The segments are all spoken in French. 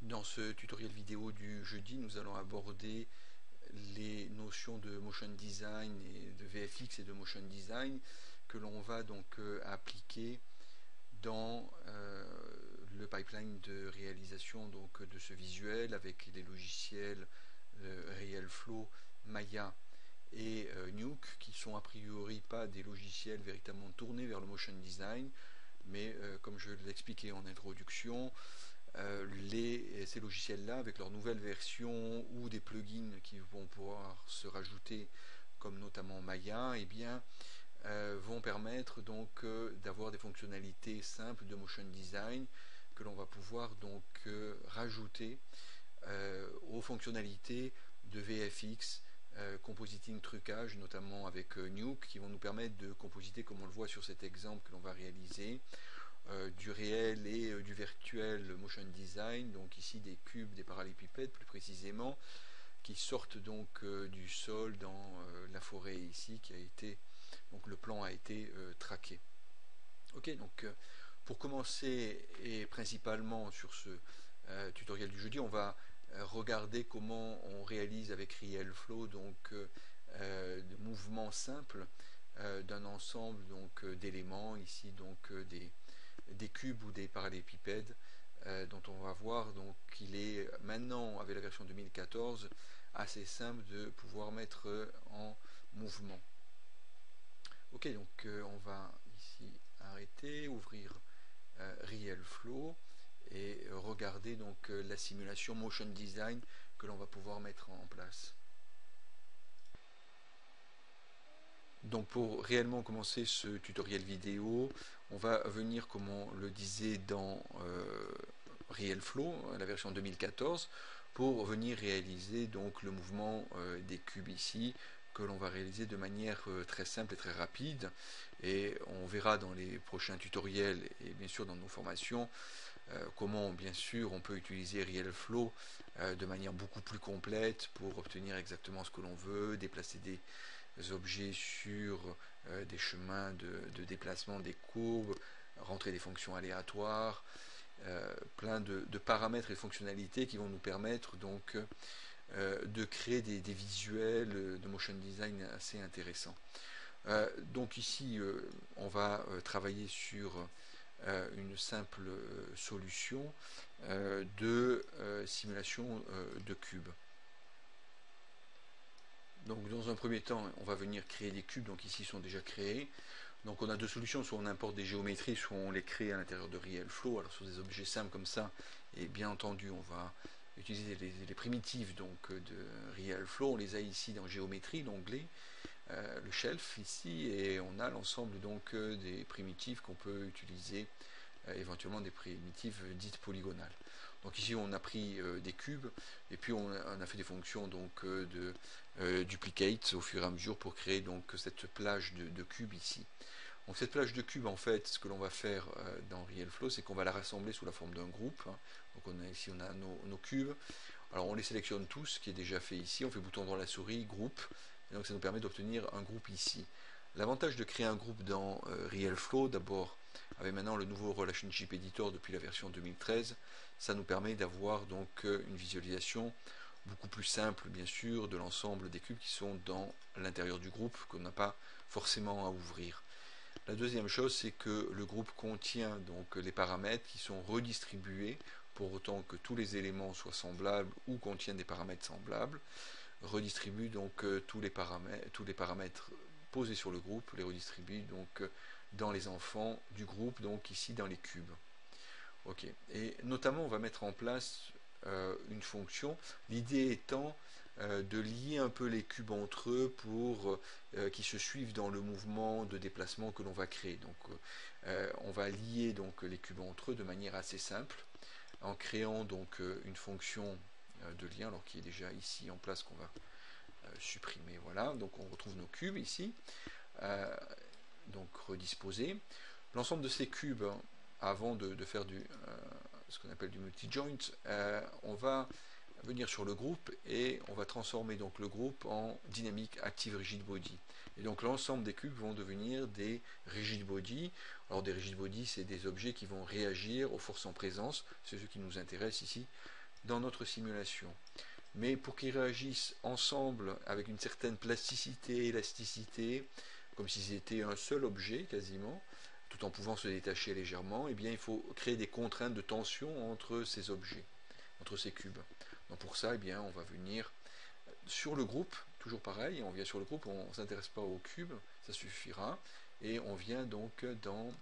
Dans ce tutoriel vidéo du jeudi, nous allons aborder les notions de motion design et de VFX et de motion design que l'on va donc appliquer dans le pipeline de réalisation donc de ce visuel avec les logiciels RealFlow, Maya et Nuke, qui sont a priori pas des logiciels véritablement tournés vers le motion design, mais comme je l'expliquais en introduction, ces logiciels-là, avec leur nouvelle version ou des plugins qui vont pouvoir se rajouter, comme notamment Maya, eh bien, vont permettre donc d'avoir des fonctionnalités simples de motion design que l'on va pouvoir donc rajouter aux fonctionnalités de VFX, compositing, trucage, notamment avec Nuke, qui vont nous permettre de compositer, comme on le voit sur cet exemple que l'on va réaliser, du réel et du virtuel motion design, donc ici des cubes, des parallélépipèdes plus précisément, qui sortent donc du sol dans la forêt ici, qui a été, donc le plan a été traqué. Ok, donc pour commencer et principalement sur ce tutoriel du jeudi, on va regarder comment on réalise avec RealFlow donc de mouvements simples d'un ensemble donc d'éléments ici donc des cubes ou des parallélépipèdes dont on va voir donc qu'il est maintenant avec la version 2014 assez simple de pouvoir mettre en mouvement. Ok, donc on va ici arrêter, ouvrir RealFlow et regarder donc la simulation motion design que l'on va pouvoir mettre en place. Donc pour réellement commencer ce tutoriel vidéo, on va venir, comme on le disait, dans RealFlow, la version 2014, pour venir réaliser donc le mouvement des cubes ici, que l'on va réaliser de manière très simple et très rapide. Et on verra dans les prochains tutoriels et bien sûr dans nos formations comment bien sûr on peut utiliser RealFlow de manière beaucoup plus complète pour obtenir exactement ce que l'on veut, déplacer des objets sur des chemins de déplacement, des courbes, rentrer des fonctions aléatoires, plein de paramètres et fonctionnalités qui vont nous permettre donc de créer des visuels de motion design assez intéressants. Donc ici on va travailler sur une simple solution de simulation de cubes. Donc dans un premier temps, on va venir créer des cubes, donc ici ils sont déjà créés. Donc on a deux solutions, soit on importe des géométries, soit on les crée à l'intérieur de RealFlow. Alors sur des objets simples comme ça, et bien entendu on va utiliser les primitives donc de RealFlow. On les a ici dans géométrie, l'onglet, le shelf ici, et on a l'ensemble donc des primitives qu'on peut utiliser, éventuellement des primitives dites polygonales. Donc ici on a pris des cubes et puis on a fait des fonctions donc de duplicate au fur et à mesure pour créer donc cette plage de cubes ici. Donc cette plage de cubes, en fait, ce que l'on va faire dans RealFlow, c'est qu'on va la rassembler sous la forme d'un groupe. Donc ici on a nos cubes. Alors on les sélectionne tous, ce qui est déjà fait ici. On fait bouton droit de la souris, groupe. Et donc ça nous permet d'obtenir un groupe ici. L'avantage de créer un groupe dans RealFlow, d'abord, avec maintenant le nouveau Relationship Editor depuis la version 2013, ça nous permet d'avoir donc une visualisation beaucoup plus simple, bien sûr, de l'ensemble des cubes qui sont dans l'intérieur du groupe, qu'on n'a pas forcément à ouvrir. La deuxième chose, c'est que le groupe contient donc les paramètres qui sont redistribués pour autant que tous les éléments soient semblables ou contiennent des paramètres semblables. Redistribue donc tous les paramètres posés sur le groupe, les redistribue donc dans les enfants du groupe, donc ici dans les cubes. Ok. Et notamment, on va mettre en place une fonction. L'idée étant de lier un peu les cubes entre eux pour qu'ils se suivent dans le mouvement de déplacement que l'on va créer. Donc, on va lier donc les cubes entre eux de manière assez simple en créant donc une fonction de lien, alors qui est déjà ici en place qu'on va supprimer. Voilà. Donc, on retrouve nos cubes ici. Donc redisposer. L'ensemble de ces cubes, avant de faire ce qu'on appelle du multi-joint, on va venir sur le groupe et on va transformer donc le groupe en dynamique active rigid body. Et donc l'ensemble des cubes vont devenir des rigid body. Alors des rigid body, c'est des objets qui vont réagir aux forces en présence. C'est ce qui nous intéresse ici dans notre simulation. Mais pour qu'ils réagissent ensemble avec une certaine plasticité, élasticité, comme s'ils étaient un seul objet quasiment, tout en pouvant se détacher légèrement, eh bien il faut créer des contraintes de tension entre ces objets, entre ces cubes. Donc pour ça, eh bien, on va venir sur le groupe, toujours pareil, on vient sur le groupe, on ne s'intéresse pas au cube, ça suffira, et on vient donc dans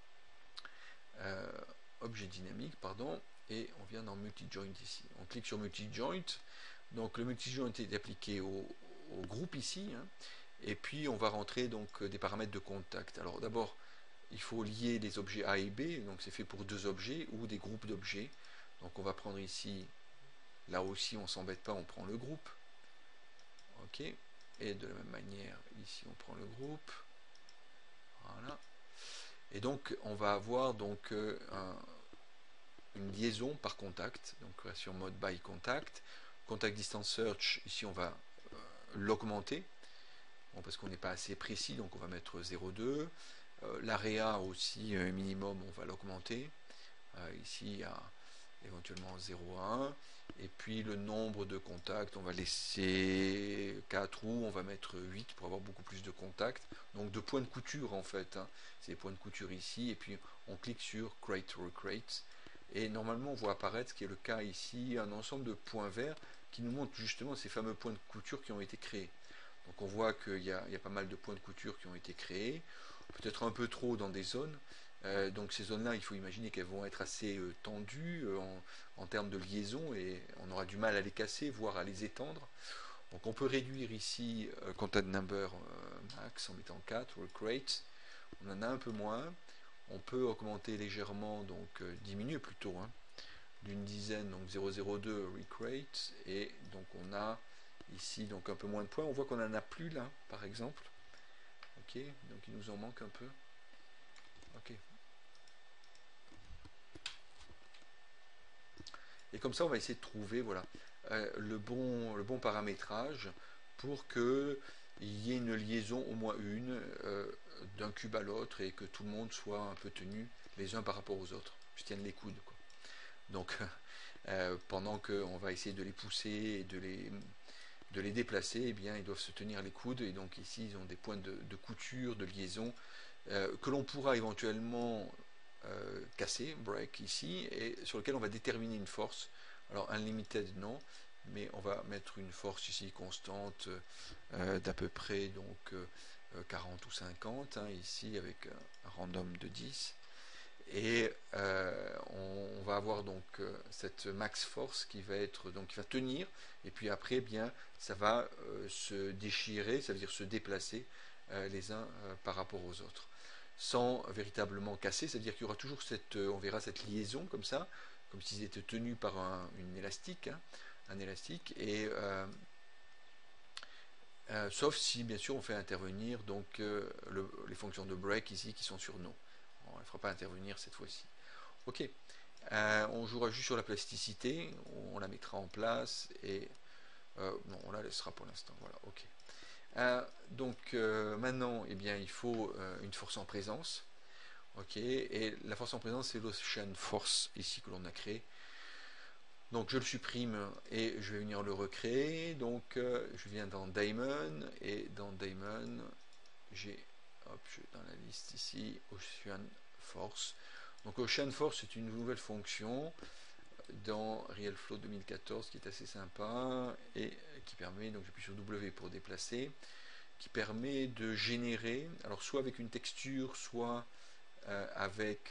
objet dynamique, pardon, et on vient dans multi-joint ici. On clique sur multi-joint, donc le multi-joint est appliqué au groupe ici, hein, et puis on va rentrer donc des paramètres de contact. Alors d'abord, il faut lier les objets A et B, donc c'est fait pour deux objets ou des groupes d'objets. Donc on va prendre ici, là aussi on s'embête pas, on prend le groupe. Ok, et de la même manière, ici on prend le groupe. Voilà. Et donc on va avoir donc une liaison par contact, donc création mode by contact. Contact distance search, ici on va l'augmenter, bon, parce qu'on n'est pas assez précis, donc on va mettre 0,2. L'area aussi minimum, on va l'augmenter. Ici à éventuellement 0,1. Et puis le nombre de contacts, on va laisser 4 ou on va mettre 8 pour avoir beaucoup plus de contacts. Donc de points de couture en fait, hein. C'est les points de couture ici. Et puis on clique sur Create Recreate. Et normalement on voit apparaître, ce qui est le cas ici, un ensemble de points verts qui nous montrent justement ces fameux points de couture qui ont été créés. Donc on voit qu'il y a pas mal de points de couture qui ont été créés, peut-être un peu trop dans des zones. Donc ces zones-là, il faut imaginer qu'elles vont être assez tendues en termes de liaison et on aura du mal à les casser, voire à les étendre. Donc on peut réduire ici contact number max en mettant 4, recreate. On en a un peu moins. On peut augmenter légèrement, donc diminuer plutôt, hein, d'une dizaine, donc 0,02 recreate. Et donc on a ici donc un peu moins de points. On voit qu'on n'en a plus là, par exemple. Ok, donc il nous en manque un peu. Ok. Et comme ça, on va essayer de trouver voilà, le bon paramétrage pour qu'il y ait une liaison, au moins une, d'un cube à l'autre et que tout le monde soit un peu tenu les uns par rapport aux autres. Je tienne les coudes, quoi. Donc, pendant qu'on va essayer de les pousser et de les déplacer, eh bien, ils doivent se tenir les coudes. Et donc ici, ils ont des points de couture, de liaison, que l'on pourra éventuellement casser, break ici, et sur lequel on va déterminer une force. Alors unlimited non, mais on va mettre une force ici constante d'à peu près donc 40 ou 50, hein, ici avec un random de 10. Et on va avoir donc cette max force qui va être donc qui va tenir, et puis après bien ça va se déchirer, ça veut dire se déplacer les uns par rapport aux autres, sans véritablement casser, c'est-à-dire qu'il y aura toujours cette, on verra cette liaison comme ça, comme s'ils étaient tenus par une élastique, hein, un élastique, et sauf si bien sûr on fait intervenir donc les fonctions de break ici qui sont sur no. On ne fera pas intervenir cette fois-ci. Ok, on jouera juste sur la plasticité, on la mettra en place et non, on la laissera pour l'instant. Voilà, ok. Donc maintenant, eh bien, il faut une force en présence. Ok, et la force en présence, c'est l'Ocean Force ici que l'on a créé. Donc je le supprime et je vais venir le recréer. Donc je viens dans Daemon et dans Daemon, j'ai dans la liste ici Ocean Force. Donc Ocean Force c'est une nouvelle fonction dans RealFlow 2014 qui est assez sympa et qui permet, donc j'appuie sur W pour déplacer, qui permet de générer, alors soit avec une texture, soit avec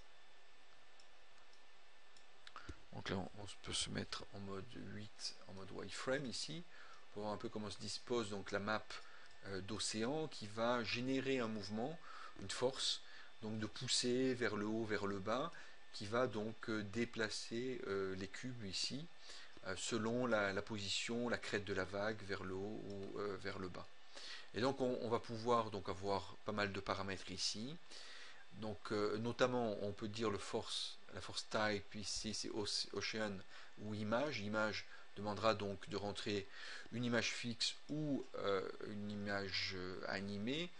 donc là on peut se mettre en mode 8, en mode wireframe ici, pour voir un peu comment se dispose donc la map d'océan qui va générer un mouvement, une force, donc de pousser vers le haut, vers le bas, qui va donc déplacer les cubes ici, selon la position, la crête de la vague, vers le haut ou vers le bas. Et donc on va pouvoir donc avoir pas mal de paramètres ici. Donc notamment on peut dire la force type ici c'est Ocean ou image. Image demandera donc de rentrer une image fixe ou une image animée.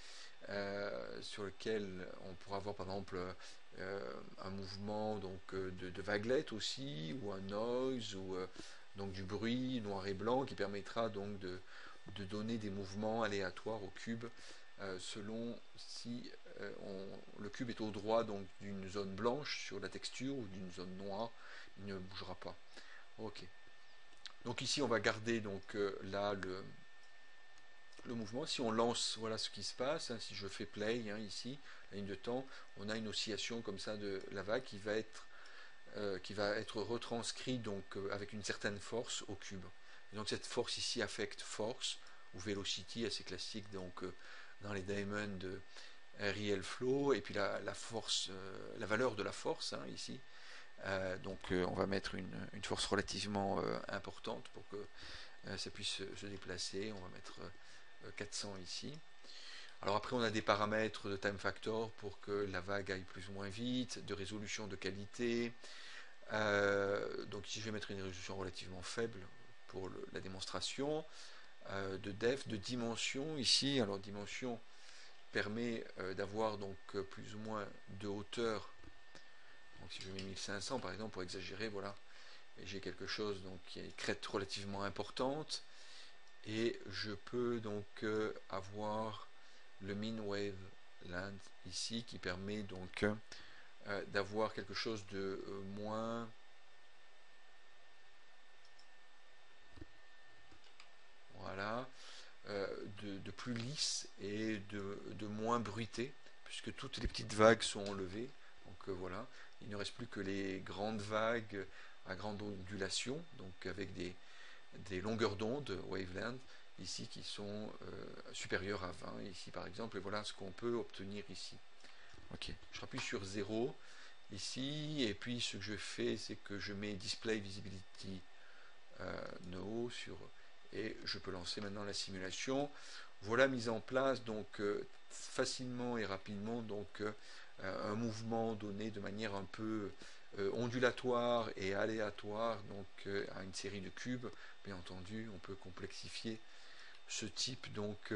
sur lequel on pourra avoir par exemple un mouvement donc, de vaguelettes aussi, ou un noise, ou donc du bruit noir et blanc qui permettra donc de donner des mouvements aléatoires au cube selon si le cube est au droit donc d'une zone blanche sur la texture ou d'une zone noire, il ne bougera pas. Ok. Donc ici on va garder donc là le mouvement. Si on lance, voilà ce qui se passe. Hein, si je fais play ici, la ligne de temps, on a une oscillation comme ça de la vague qui va être retranscrite donc avec une certaine force au cube. Et donc cette force ici affecte force ou velocity, assez classique donc dans les diamonds de real flow, et puis la force, la valeur de la force ici. Donc on va mettre une force relativement importante pour que ça puisse se déplacer. On va mettre 400 ici. Alors après on a des paramètres de time factor pour que la vague aille plus ou moins vite, de résolution de qualité. Donc ici je vais mettre une résolution relativement faible pour la démonstration. De depth, de dimension ici. Alors dimension permet d'avoir donc plus ou moins de hauteur. Donc si je mets 1500 par exemple pour exagérer, voilà, et j'ai quelque chose donc qui a une crête relativement importante, et je peux donc avoir le mean wave length ici qui permet donc d'avoir quelque chose de moins voilà de plus lisse et de moins bruité, puisque toutes les petites vagues sont enlevées. Donc voilà, il ne reste plus que les grandes vagues à grande ondulation, donc avec des longueurs d'onde, wavelength, ici qui sont supérieures à 20, ici par exemple, et voilà ce qu'on peut obtenir ici. Ok, je rappuie sur 0 ici, et puis ce que je fais, c'est que je mets Display Visibility No sur, et je peux lancer maintenant la simulation. Voilà mise en place donc facilement et rapidement donc un mouvement donné de manière un peu ondulatoire et aléatoire donc à une série de cubes. Bien entendu, on peut complexifier ce type donc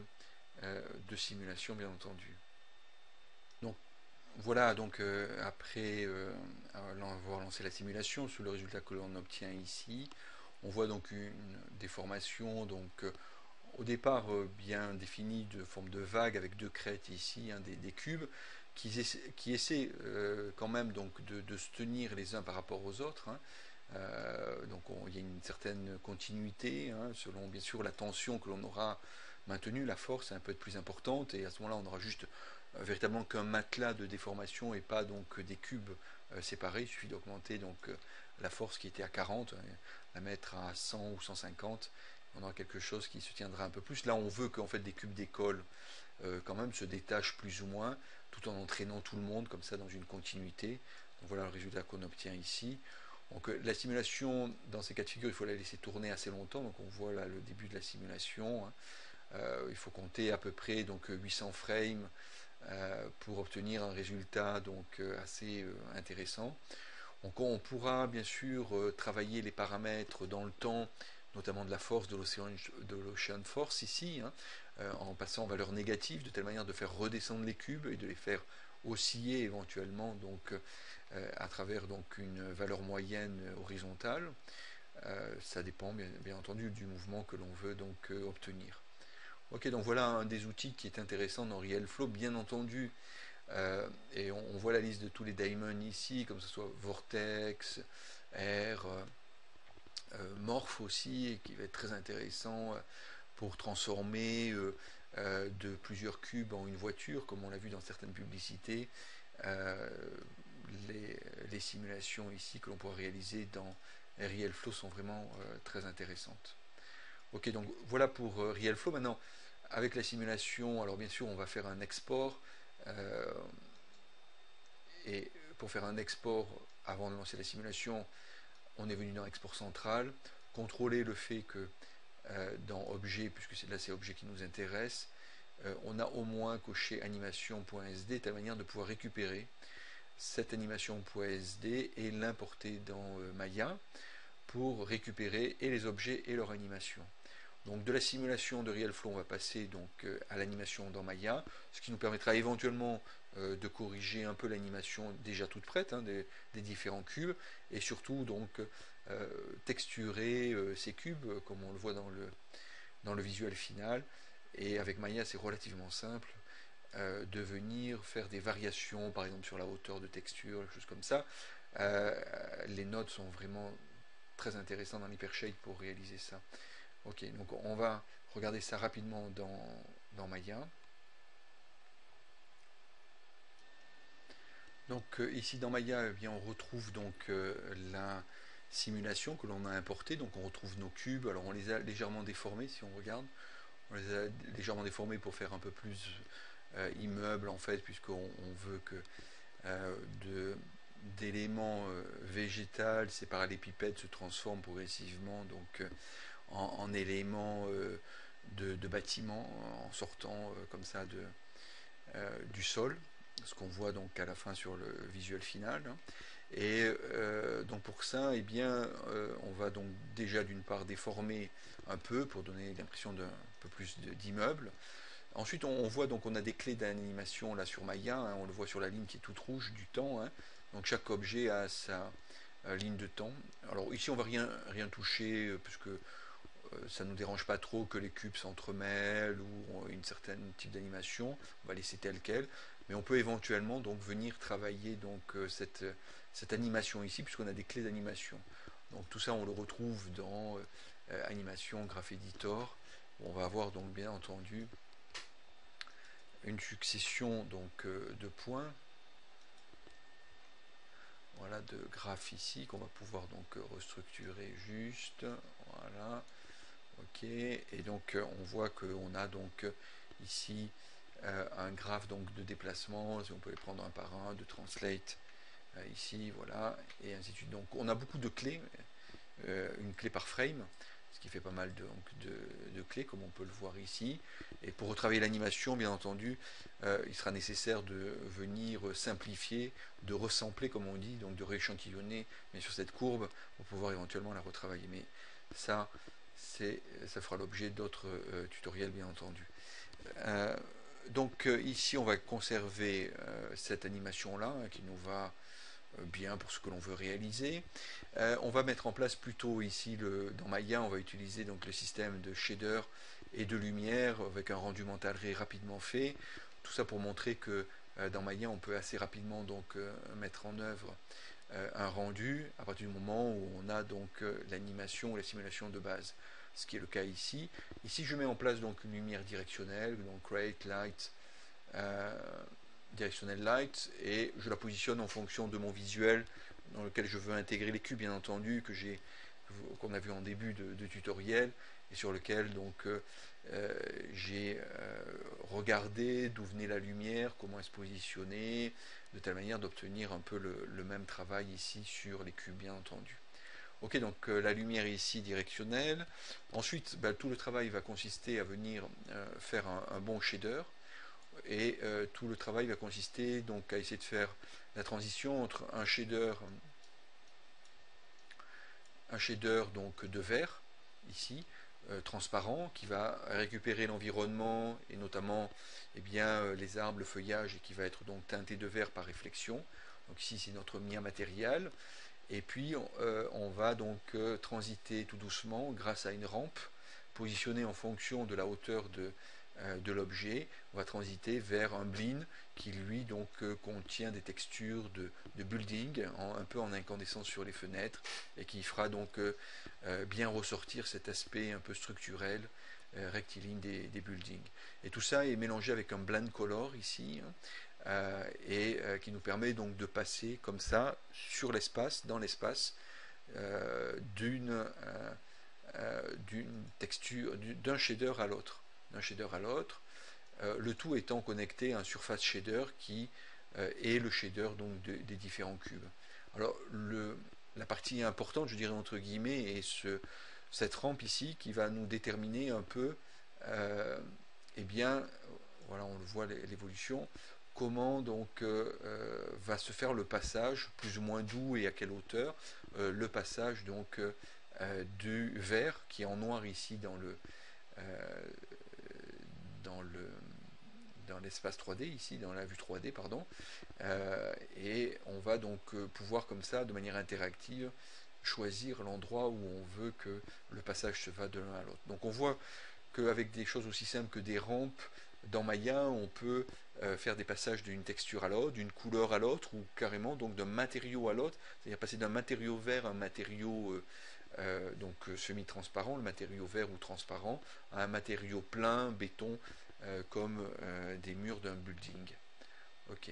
de simulation, bien entendu. Donc voilà, donc après avoir lancé la simulation, sur le résultat que l'on obtient ici, on voit donc une déformation donc au départ bien définie de forme de vague avec deux crêtes ici, des cubes qui essaient quand même donc de se tenir les uns par rapport aux autres. Donc il y a une certaine continuité selon bien sûr la tension que l'on aura maintenue, la force est un peu plus importante, et à ce moment-là on aura juste véritablement qu'un matelas de déformation et pas donc des cubes séparés. Il suffit d'augmenter donc la force qui était à 40, la mettre à 100 ou 150, on aura quelque chose qui se tiendra un peu plus. Là on veut qu'en fait des cubes d'école quand même se détachent plus ou moins, tout en entraînant tout le monde comme ça dans une continuité. Donc voilà le résultat qu'on obtient ici. Donc la simulation, dans ces cas de figure, il faut la laisser tourner assez longtemps. Donc on voit là le début de la simulation. Il faut compter à peu près donc 800 frames pour obtenir un résultat donc assez intéressant. Donc on pourra bien sûr travailler les paramètres dans le temps, notamment de la force de l'ocean force ici, en passant en valeur négative, de telle manière de faire redescendre les cubes et de les faire osciller éventuellement donc à travers donc une valeur moyenne horizontale. Ça dépend bien entendu du mouvement que l'on veut donc obtenir. Ok, donc voilà un des outils qui est intéressant dans RealFlow, bien entendu. Et on voit la liste de tous les daemons ici, comme ce soit Vortex, Air, Morph aussi, qui va être très intéressant pour transformer de plusieurs cubes en une voiture, comme on l'a vu dans certaines publicités. Les simulations ici que l'on pourra réaliser dans RealFlow sont vraiment très intéressantes. Ok, donc voilà pour RealFlow. Maintenant, avec la simulation, alors bien sûr, on va faire un export. Et pour faire un export avant de lancer la simulation, on est venu dans export central, contrôler le fait que dans objet, puisque là c'est objet qui nous intéresse, on a au moins coché animation.sd de telle manière de pouvoir récupérer cette animation.sd et l'importer dans Maya pour récupérer et les objets et leur animation. Donc de la simulation de RealFlow, on va passer donc à l'animation dans Maya, ce qui nous permettra éventuellement de corriger un peu l'animation déjà toute prête hein, des différents cubes, et surtout donc texturer ces cubes comme on le voit dans le visuel final. Et avec Maya, c'est relativement simple de venir faire des variations, par exemple sur la hauteur de texture, des choses comme ça. Les nodes sont vraiment très intéressants dans l'Hypershade pour réaliser ça. Ok, donc on va regarder ça rapidement dans Maya. Donc ici dans Maya, eh bien, on retrouve donc la simulation que l'on a importée. Donc on retrouve nos cubes. Alors on les a légèrement déformés si on regarde. On les a légèrement déformés pour faire un peu plus immeuble en fait, puisqu'on veut que d'éléments végétaux, ces parallépipèdes se transforment progressivement donc en éléments de bâtiments en sortant comme ça du sol, ce qu'on voit donc à la fin sur le visuel final. Et donc pour ça, eh bien, on va donc déjà d'une part déformer un peu pour donner l'impression d'un peu plus d'immeuble. Ensuite, on voit donc on a des clés d'animation là sur Maya, hein, on le voit sur la ligne qui est toute rouge du temps. Hein. Donc chaque objet a sa ligne de temps. Alors ici, on va rien toucher puisque ça ne nous dérange pas trop que les cubes s'entremêlent ou une certaine type d'animation. On va laisser tel quel. Mais on peut éventuellement donc venir travailler donc cette animation ici puisqu'on a des clés d'animation. Donc tout ça, on le retrouve dans animation, Graph Editor. On va avoir donc bien entendu une succession donc de points, voilà, de graphes ici qu'on va pouvoir donc restructurer juste, voilà, ok, et donc on voit qu'on a donc ici un graphe donc de déplacement, si on peut les prendre un par un, de translate ici, voilà, et ainsi de suite. Donc on a beaucoup de clés, une clé par frame, ce qui fait pas mal de clés, comme on peut le voir ici. Et pour retravailler l'animation, bien entendu, il sera nécessaire de venir simplifier, de ressampler, comme on dit, donc de rééchantillonner mais sur cette courbe pour pouvoir éventuellement la retravailler. Mais ça, ça fera l'objet d'autres tutoriels, bien entendu. Donc ici, on va conserver cette animation-là, hein, qui nous va bien pour ce que l'on veut réaliser. On va mettre en place plutôt ici, dans Maya, on va utiliser donc le système de shader et de lumière avec un rendu mental rapidement fait. Tout ça pour montrer que dans Maya, on peut assez rapidement donc mettre en œuvre un rendu à partir du moment où on a donc l'animation ou la simulation de base, ce qui est le cas ici. Ici, je mets en place donc une lumière directionnelle, donc Create Light, directionnel light, et je la positionne en fonction de mon visuel dans lequel je veux intégrer les cubes, bien entendu, qu'on a vu en début de tutoriel, et sur lequel donc j'ai regardé d'où venait la lumière, comment elle se positionnait, de telle manière d'obtenir un peu le même travail ici sur les cubes, bien entendu. Ok, donc la lumière est ici directionnelle. Ensuite, tout le travail va consister à venir faire un bon shader, et tout le travail va consister donc à essayer de faire la transition entre un shader donc de vert ici transparent, qui va récupérer l'environnement et notamment les arbres, le feuillage, et qui va être donc teinté de vert par réflexion. Donc ici c'est notre mien matériel, et puis on va donc transiter tout doucement grâce à une rampe positionnée en fonction de la hauteur de l'objet. On va transiter vers un blend qui lui donc contient des textures de building, un peu en incandescence sur les fenêtres, et qui fera donc bien ressortir cet aspect un peu structurel rectiligne des buildings. Et tout ça est mélangé avec un blend color ici, et qui nous permet donc de passer comme ça sur l'espace, dans l'espace, d'une texture, d'un shader à l'autre, le tout étant connecté à un surface shader qui est le shader donc des différents cubes. Alors la partie importante, je dirais entre guillemets, est cette rampe ici qui va nous déterminer un peu, voilà, on le voit l'évolution, comment donc va se faire le passage, plus ou moins doux et à quelle hauteur, le passage donc du vert qui est en noir ici euh, dans le dans l'espace 3D, ici dans la vue 3D, pardon, et on va donc pouvoir comme ça, de manière interactive, choisir l'endroit où on veut que le passage se va de l'un à l'autre. Donc on voit qu'avec des choses aussi simples que des rampes, dans Maya, on peut faire des passages d'une texture à l'autre, d'une couleur à l'autre, ou carrément donc d'un matériau à l'autre, c'est-à-dire passer d'un matériau vert à un matériau semi-transparent, le matériau vert ou transparent, à un matériau plein, béton, comme des murs d'un building. Ok.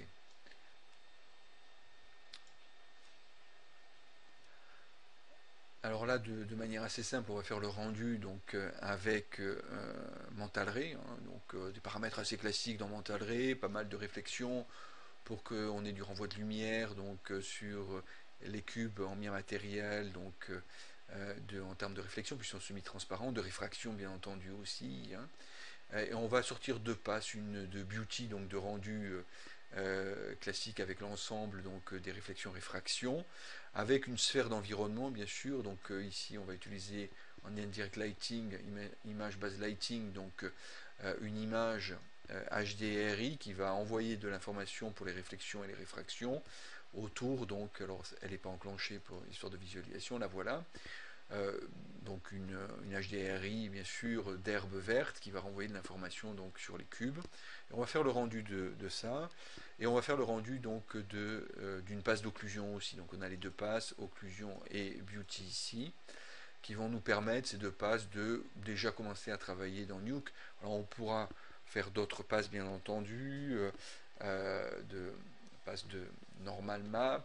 Alors là, de manière assez simple, on va faire le rendu donc avec Mental Ray, hein, donc des paramètres assez classiques dans Mental Ray, pas mal de réflexions pour qu'on ait du renvoi de lumière donc sur les cubes en bien matériel, donc en termes de réflexion, puisqu'ils sont semi-transparents, de réfraction bien entendu aussi. Hein. Et on va sortir deux passes, une de beauty, donc de rendu classique avec l'ensemble donc des réflexions-réfractions, avec une sphère d'environnement bien sûr. Donc ici on va utiliser en indirect lighting, image base lighting, donc une image HDRI qui va envoyer de l'information pour les réflexions et les réfractions autour. Donc alors elle n'est pas enclenchée pour histoire de visualisation, la voilà. Euh, donc une HDRI bien sûr d'herbe verte qui va renvoyer de l'information donc sur les cubes. Et on va faire le rendu de ça et on va faire le rendu donc d'une passe d'occlusion aussi. Donc on a les deux passes, occlusion et beauty ici, qui vont nous permettre ces deux passes de déjà commencer à travailler dans Nuke. Alors on pourra faire d'autres passes bien entendu, de passes de normal map.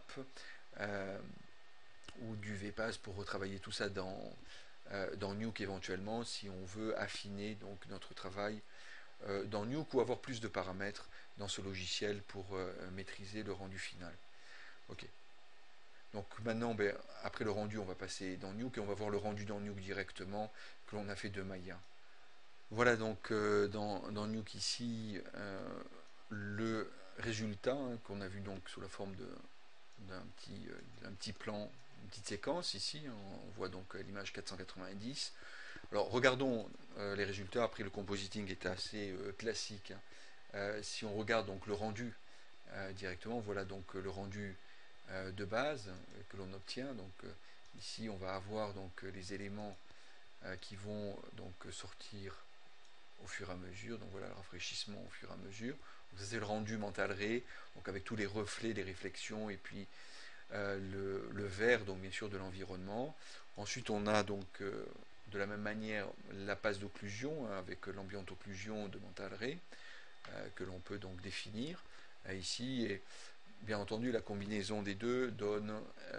Ou du VPass pour retravailler tout ça dans Nuke éventuellement si on veut affiner donc notre travail dans Nuke ou avoir plus de paramètres dans ce logiciel pour maîtriser le rendu final. Ok. Donc maintenant, après le rendu, on va passer dans Nuke et on va voir le rendu dans Nuke directement que l'on a fait de Maya. Voilà donc dans Nuke ici le résultat hein, qu'on a vu donc sous la forme d'un petit plan, une petite séquence ici. On voit donc l'image 490. Alors regardons les résultats. Après le compositing est assez classique. Hein. Si on regarde donc le rendu directement, voilà donc le rendu de base que l'on obtient. Donc ici on va avoir donc les éléments qui vont donc sortir au fur et à mesure. Donc voilà le rafraîchissement au fur et à mesure. Donc ça c'est le rendu Mental Ray, donc avec tous les reflets, les réflexions et puis le vert, donc bien sûr de l'environnement. Ensuite on a donc de la même manière la passe d'occlusion hein, avec l'ambiante occlusion de Mental Ray que l'on peut donc définir ici et bien entendu la combinaison des deux donne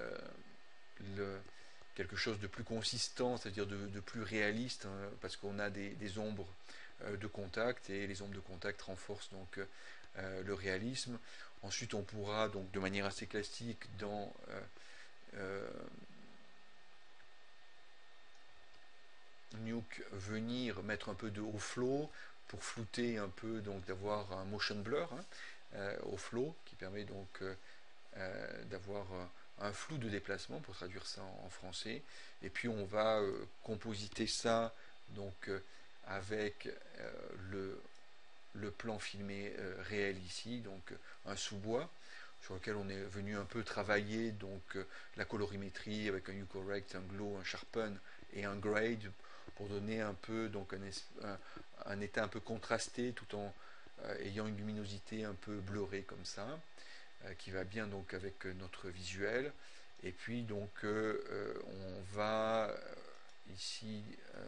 quelque chose de plus consistant, c'est-à-dire de plus réaliste hein, parce qu'on a des ombres de contact et les ombres de contact renforcent donc le réalisme. Ensuite, on pourra donc de manière assez classique dans Nuke venir mettre un peu de haut flow pour flouter un peu, donc d'avoir un motion blur hein, au flow qui permet donc d'avoir un flou de déplacement pour traduire ça en français. Et puis on va compositer ça donc avec le plan filmé réel ici, donc un sous-bois sur lequel on est venu un peu travailler donc la colorimétrie avec un hue correct, un glow, un sharpen et un grade pour donner un peu donc un état un peu contrasté tout en ayant une luminosité un peu bleurée comme ça qui va bien donc avec notre visuel et puis donc on va ici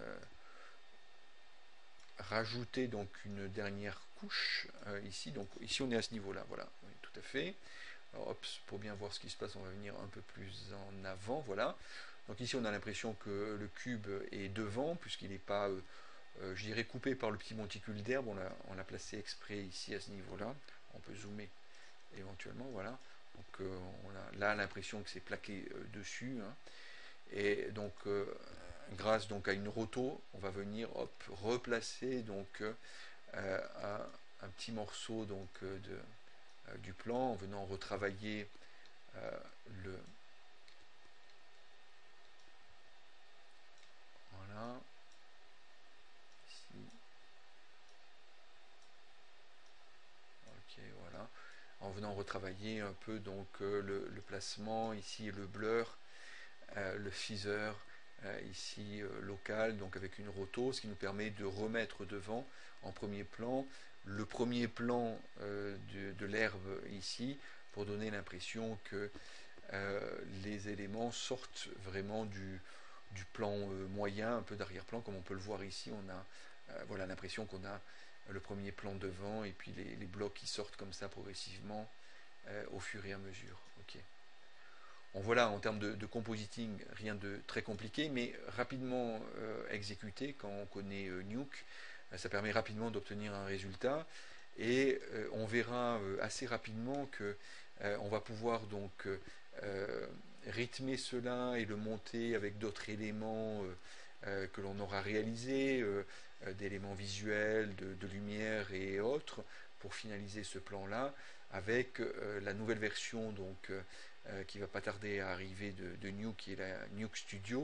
rajouter donc une dernière couche ici. Donc ici on est à ce niveau là, voilà, oui, tout à fait. Alors hop, pour bien voir ce qui se passe, on va venir un peu plus en avant, voilà. Donc ici on a l'impression que le cube est devant, puisqu'il n'est pas, je dirais, coupé par le petit monticule d'herbe, on l'a placé exprès ici à ce niveau-là. On peut zoomer éventuellement, voilà. Donc on a là l'impression que c'est plaqué dessus. Hein. Et donc grâce donc à une roto, on va venir hop, replacer donc un petit morceau donc du plan en venant retravailler le voilà venant retravailler un peu donc le placement, ici le blur, le feather, ici local, donc avec une roto, ce qui nous permet de remettre devant en premier plan le premier plan de l'herbe ici, pour donner l'impression que les éléments sortent vraiment du plan moyen, un peu d'arrière-plan, comme on peut le voir ici. On a voilà l'impression qu'on a le premier plan devant et puis les blocs qui sortent comme ça progressivement au fur et à mesure. Okay. Bon, voilà, en termes de compositing, rien de très compliqué, mais rapidement exécuté quand on connaît Nuke. Ça permet rapidement d'obtenir un résultat et on verra assez rapidement que on va pouvoir donc rythmer cela et le monter avec d'autres éléments que l'on aura réalisés, d'éléments visuels, de lumière et autres, pour finaliser ce plan-là, avec la nouvelle version donc qui va pas tarder à arriver de Nuke, qui est la Nuke Studio,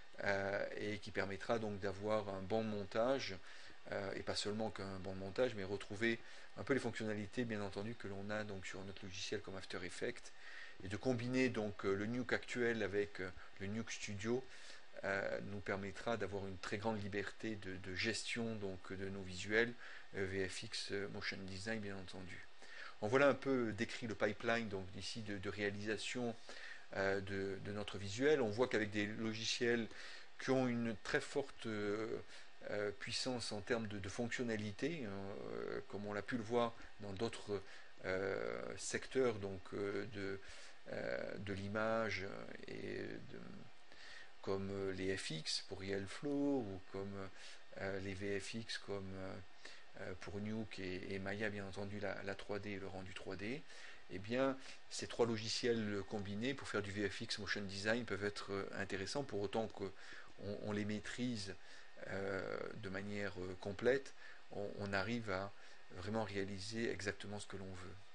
et qui permettra donc d'avoir un bon montage, et pas seulement qu'un bon montage, mais retrouver un peu les fonctionnalités bien entendu que l'on a donc sur notre logiciel comme After Effects, et de combiner donc le Nuke actuel avec le Nuke Studio nous permettra d'avoir une très grande liberté de gestion donc de nos visuels, VFX, Motion Design bien entendu. En voilà un peu décrit le pipeline donc d'ici de réalisation de notre visuel. On voit qu'avec des logiciels qui ont une très forte puissance en termes de fonctionnalité, comme on l'a pu le voir dans d'autres secteurs donc, de l'image et comme les FX pour RealFlow ou comme les VFX comme pour Nuke et Maya bien entendu la 3D et le rendu 3D, eh bien ces trois logiciels combinés pour faire du VFX Motion Design peuvent être intéressants, pour autant qu'on les maîtrise de manière complète, on arrive à vraiment réaliser exactement ce que l'on veut.